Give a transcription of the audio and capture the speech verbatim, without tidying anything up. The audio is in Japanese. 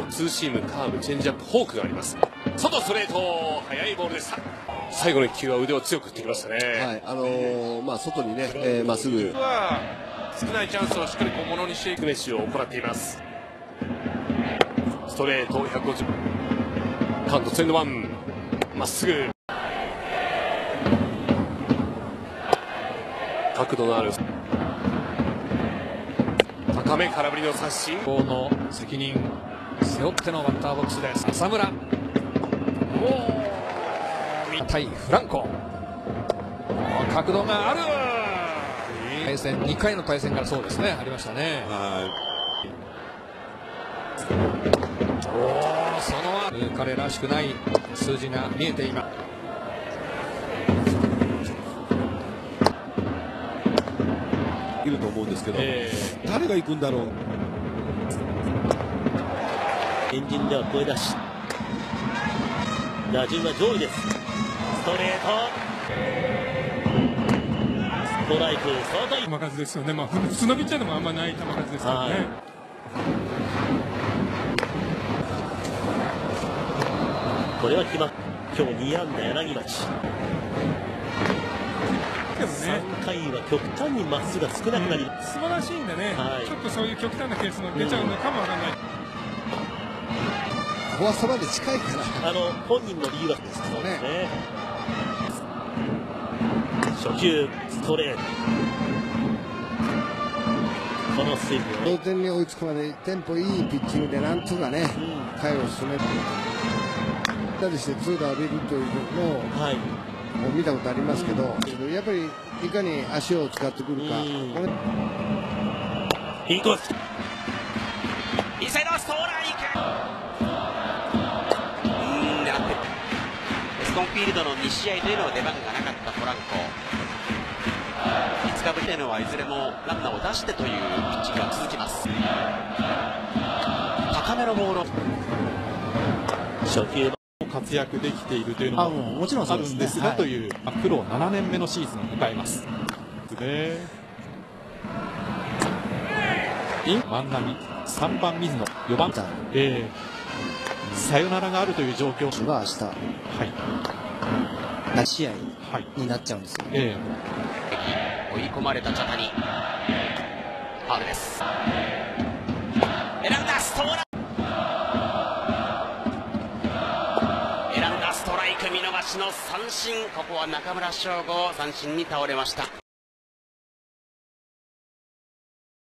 ツーシーム、カーブ、チェンジアップ、フォークがあります。外ストレート、速いボールでした。最後のいっきゅうは腕を強く打ってきましたね。 はい、あのー、まあ外にね、えー、まっすぐは少ないチャンスをしっかりものにしていくメッシュを行っています。ストレートひゃくごじゅう、カウントツーエンドワン、まっすぐ、角度のある高め、空振りの三振。 この責任背負ってのバッターボックスです。浅村、お対フランコ、角度がある。対戦にかいの対戦からそうですね、ありましたね。おお、その彼らしくない数字が見えています。 いると思うんですけど、 えー、誰が行くんだろう。 エンジンでは声出し、打順は上位です。ストレート、ストライク、外い球数ですよね。まあ普通のピッチャーでもあんまない球数ですからね。 これは決まっ、今日に安打柳町。 でもね、 さんかいは極端にまっすぐが少なくなり、 うん、素晴らしいんでね、はい、ちょっとそういう極端なケースも出ちゃうのかもわからない。 フォアそばで近いからあの本人の理由はですけどね。初球ストレート、このスイング、 同点に追いつくまでテンポいいピッチングでなんとかね、うん、回を進めたりしてツー打浴びるというのを、はい、もう見たことありますけど、やっぱりいかに足を使ってくるか。 インコース、 インサイドストライク、うーん狙ってエスコンフィールドのに試合というのは出番がなかったポランコ。いつかぶりというのはいずれもランナーを出してというピッチングが続きます。高めのボール、 初球活躍できているというのもあるんですがという、プロななねんめのシーズンを迎えます。万波、さんばん水野、よばん、えー、サヨナラがあるという状況は明日、はい、な試合になっちゃうんですよ、はい、えー、追い込まれた茶谷、ファウルです。選んだストライク、選んだストライク、見逃しの三振。ここは中村奨吾三振に倒れました。